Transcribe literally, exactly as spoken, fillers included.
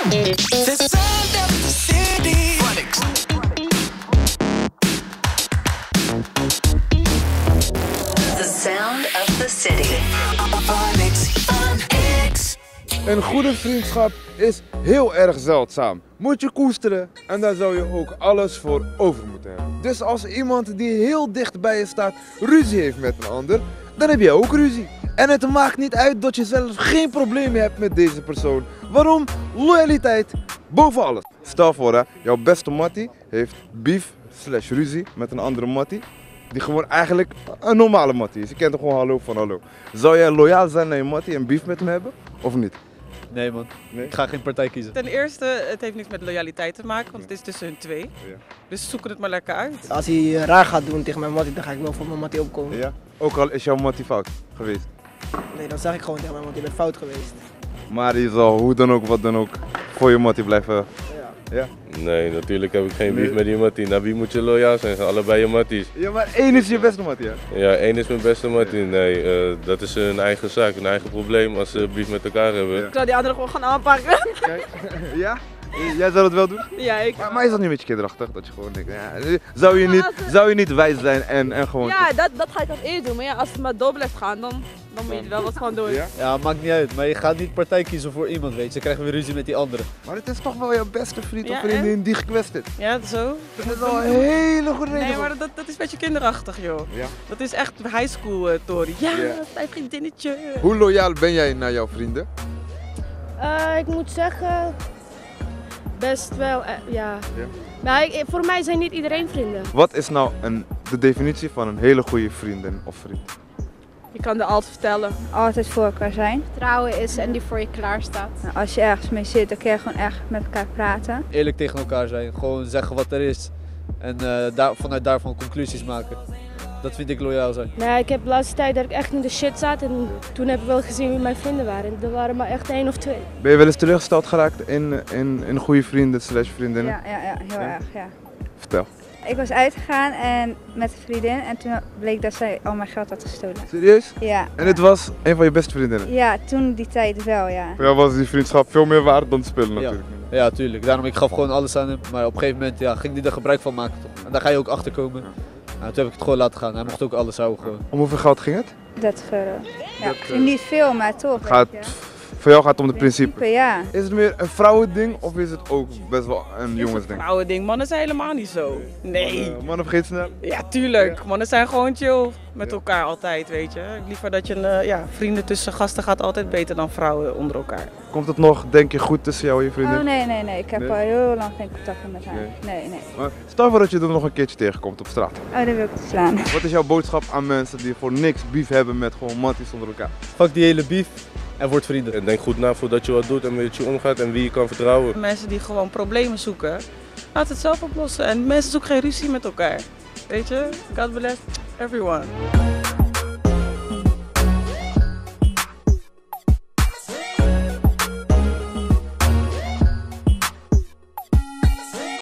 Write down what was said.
The sound of the city. The sound of the city. Phonics, Phonics. Een goede vriendschap is heel erg zeldzaam. Moet je koesteren en daar zou je ook alles voor over moeten hebben. Dus als iemand die heel dicht bij je staat ruzie heeft met een ander, dan heb jij ook ruzie. En het maakt niet uit dat je zelf geen probleem hebt met deze persoon. Waarom? Loyaliteit boven alles. Stel voor hè, jouw beste mattie heeft beef slash ruzie met een andere mattie. Die gewoon eigenlijk een normale mattie is. Je kent er gewoon hallo van hallo. Zou jij loyaal zijn naar je mattie en beef met hem hebben? Of niet? Nee man, Nee? ik ga geen partij kiezen. Ten eerste, het heeft niks met loyaliteit te maken, want het is tussen hun twee. Ja. Dus zoeken het maar lekker uit. Als hij uh, raar gaat doen tegen mijn mattie, dan ga ik wel voor mijn mattie opkomen. Ja? Ook al is jouw mattie fout geweest. Nee, dan zeg ik gewoon tegen mijn mattie, je bent fout geweest. Maar je zal hoe dan ook, wat dan ook, voor je mattie blijven. Ja. Ja? Nee, natuurlijk heb ik geen Nee. beef met die mattie. Naar wie moet je loyaal zijn? Zijn allebei je matties. Ja, maar één is je beste mattie, hè? Ja, één is mijn beste mattie. Nee, uh, dat is hun eigen zaak, hun eigen probleem als ze beef met elkaar hebben. Ja. Ik zou die andere gewoon gaan aanpakken. Kijk. Ja? Jij zou dat wel doen? Ja, ik. Maar, maar is dat niet een beetje kinderachtig? Dat je gewoon denkt, ja, zou, je niet, zou je niet wijs zijn en, en gewoon... Ja, dat, dat ga ik dan eerst doen. Maar ja, als het maar door blijft gaan, dan, dan moet je er wel wat van doen. Ja? Ja, maakt niet uit, maar je gaat niet partij kiezen voor iemand, weet je. Dan krijgen we ruzie met die andere. Maar het is toch wel jouw beste vriend Ja, of vriendin die gekwetst is. Ja, zo. Dat is wel een hele goede reden. Nee, maar dat, dat is een beetje kinderachtig, joh. Ja. Dat is echt high school, uh, Tori. Ja, Ja. mijn vriendinnetje. Hoe loyaal ben jij naar jouw vrienden? Uh, ik moet zeggen, best wel, uh, ja. Ja. Maar ik, voor mij zijn niet iedereen vrienden. Wat is nou een, de definitie van een hele goede vriendin of vriend? Je kan er altijd vertellen. Altijd voor elkaar zijn. Vertrouwen is en die voor je klaar staat. Nou, als je ergens mee zit, dan kun je gewoon echt met elkaar praten. Eerlijk tegen elkaar zijn, gewoon zeggen wat er is. En uh, daar, vanuit daarvan conclusies maken. Dat vind ik loyaal zijn. Nee, ik heb de laatste tijd dat ik echt in de shit zat en toen heb ik wel gezien wie mijn vrienden waren. En er waren maar echt één of twee. Ben je wel eens teleurgesteld geraakt in, in, in goede vrienden slash vriendinnen? Ja, ja, ja, heel Ja? erg, ja. Vertel. Ik was uitgegaan en met een vriendin en toen bleek dat zij al mijn geld had gestolen. Serieus? Ja. En het was een van je beste vriendinnen? Ja, toen die tijd wel, ja. Voor jou was die vriendschap veel meer waard dan het spelen natuurlijk. Ja, tuurlijk. Daarom ik gaf gewoon alles aan hem. Maar op een gegeven moment ja, ging hij er gebruik van maken toch. En daar ga je ook achter komen. Nou, toen heb ik het gewoon laten gaan. Hij mocht ook alles houden gewoon. Om hoeveel geld ging het? dertig euro. Ja, Dat, ik vind niet veel, maar toch. Het gaat, weet je. voor jou gaat het om de principe. Principe, ja. Is het meer een vrouwending of is het ook best wel een jongensding? Oude ding, mannen zijn helemaal niet zo. Nee. Uh, mannen vergeet snel. Ja, tuurlijk. Mannen zijn gewoon chill met elkaar altijd, weet je. Liever dat je een, uh, ja, vrienden tussen gasten gaat altijd beter dan vrouwen onder elkaar. Komt het nog, denk je, goed tussen jou en je vriendin? Oh nee, nee, nee. Ik heb Nee? al heel lang geen contact meer met haar. Nee. Nee, nee. Maar stel voor dat je er nog een keertje tegenkomt op straat. Oh, dat wil ik te slaan. Wat is jouw boodschap aan mensen die voor niks beef hebben met gewoon matties onder elkaar? Fuck die hele beef en word vrienden. En denk goed na voordat je wat doet en met je omgaat en wie je kan vertrouwen. Mensen die gewoon problemen zoeken, laat het zelf oplossen. En mensen zoeken geen ruzie met elkaar. Weet je? God bless everyone.